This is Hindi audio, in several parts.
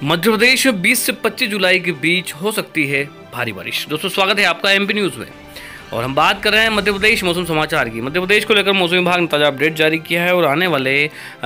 मध्य प्रदेश में 20 से 25 जुलाई के बीच हो सकती है भारी बारिश। दोस्तों स्वागत है आपका एमपी न्यूज़ में और हम बात कर रहे हैं मध्य प्रदेश मौसम समाचार की। मध्य प्रदेश को लेकर मौसम विभाग ने ताज़ा अपडेट जारी किया है और आने वाले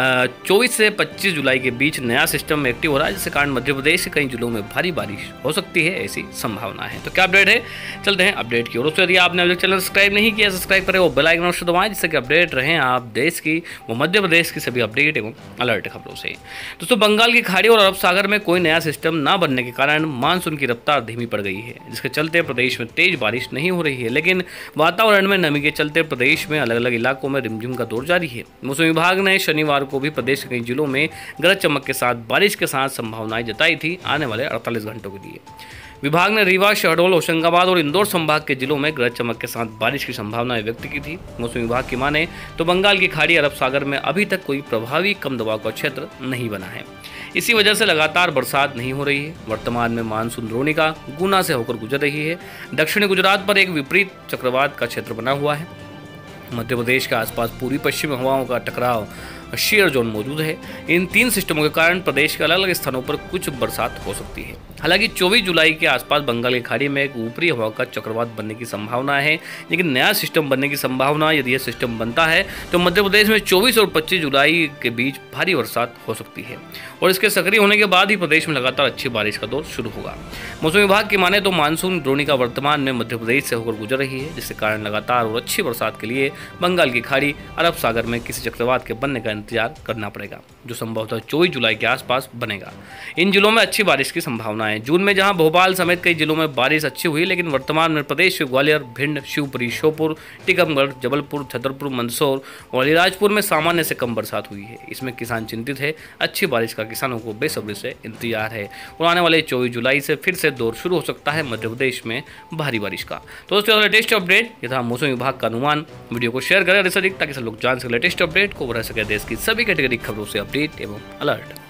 24 से 25 जुलाई के बीच नया सिस्टम एक्टिव हो रहा है, जिसके कारण मध्य प्रदेश के कई जिलों में भारी बारिश हो सकती है, ऐसी संभावना है। तो क्या अपडेट है, चलते हैं अपडेट की ओर। उससे यदि आपने अभी तक चैनल सब्सक्राइब नहीं किया, सब्सक्राइब करें और बेल आइकन अवश्य दबाएं, जिससे कि अपडेट रहें आप देश की व मध्य प्रदेश की सभी अपडेट एवं अलर्ट खबरों से। दोस्तों बंगाल की खाड़ी और अरब सागर में कोई नया सिस्टम न बनने के कारण मानसून की रफ्तार धीमी पड़ गई है, जिसके चलते प्रदेश में तेज बारिश नहीं हो रही है। लेकिन वातावरण में नमी के चलते प्रदेश में अलग अलग इलाकों में रिमझिम का दौर जारी है। मौसम विभाग ने शनिवार को भी प्रदेश के कई जिलों में गरज चमक के साथ बारिश के साथ संभावनाएं जताई थी आने वाले 48 घंटों के लिए। विभाग ने रीवा, शहडोल, होशंगाबाद और इंदौर संभाग के जिलों में गरज चमक के साथ बारिश की संभावनाएं व्यक्त की थी। मौसम विभाग की माने तो बंगाल की खाड़ी, अरब सागर में अभी तक कोई प्रभावी कम दबाव का क्षेत्र नहीं बना है। इसी वजह से लगातार बरसात नहीं हो रही है। वर्तमान में मानसून द्रोणिका गुना से होकर गुजर रही है। दक्षिणी गुजरात पर एक विपरीत चक्रवात का क्षेत्र बना हुआ है। मध्य प्रदेश के आसपास पूरी पश्चिमी हवाओं का टकराव शेयर जोन मौजूद है। इन तीन सिस्टमों के कारण प्रदेश के अलग अलग स्थानों पर कुछ बरसात हो सकती है। हालांकि 24 जुलाई के आसपास बंगाल की खाड़ी में एक ऊपरी हवा का चक्रवात बनने की संभावना है, लेकिन नया सिस्टम बनने की संभावना, यदि यह सिस्टम बनता है तो मध्य प्रदेश में 24 और 25 जुलाई के बीच भारी बरसात हो सकती है और इसके सक्रिय होने के बाद ही प्रदेश में लगातार अच्छी बारिश का दौर शुरू होगा। मौसम विभाग की माने तो मानसून द्रोणिका वर्तमान में मध्य प्रदेश से होकर गुजर रही है, जिसके कारण लगातार और अच्छी बरसात के लिए बंगाल की खाड़ी, अरब सागर में किसी चक्रवात के बनने का इंतजार करना पड़ेगा, जो संभवतः 24 जुलाई के आसपास बनेगा। इन जिलों में अच्छी बारिश की संभावना है। जून में जहां भोपाल समेत कई जिलों में बारिश अच्छी हुई, लेकिन वर्तमान में प्रदेश के ग्वालियर, भिंड, शिवपुरी, श्योपुर, टीकमगढ़, जबलपुर, छतरपुर, मंदसौर और अलीराजपुर में सामान्य से कम बरसात हुई है। इसमें किसान चिंतित है। अच्छी बारिश का किसानों को बेसब्री से इंतजार है और आने वाले 24 जुलाई से फिर से दौर शुरू हो सकता है मध्य प्रदेश में भारी बारिश का। तो दोस्तों लेटेस्ट अपडेट यथा मौसम विभाग का अनुमान, वीडियो को शेयर करें अधिक से अधिक ताकि सब लोग जान सके लेटेस्ट अपडेट को, रह सके देश की सभी कैटेगरी खबरों से अपडेट एवं अलर्ट।